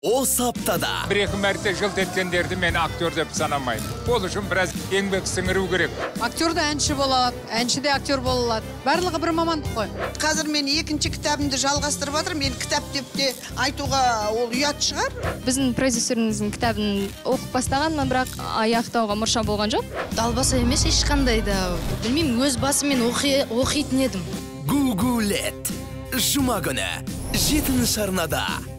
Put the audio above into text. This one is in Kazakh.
осы аптада. Бір-екі мәрте жылт еткендерді мен актер деп санамаймын. Ол үшін біраз еңбек сіңіру керек. Актер да әнші болады, әнші де актер бола алады. Барлығы бір мамандық қой. Қазір мен екінші кітабымды жалғастырып жатырмын. Мен кітап деп те айтуға ол ұят шығар. Біздің продюсеріміздің кітабын оқып бастағанмын, бірақ аяқтауға мұрша болған жоқ. Далбаса емес ешқандай да. Білмеймін, өз басымен оқитын едім. Гугулет. Жұма күні 7-ші арнада.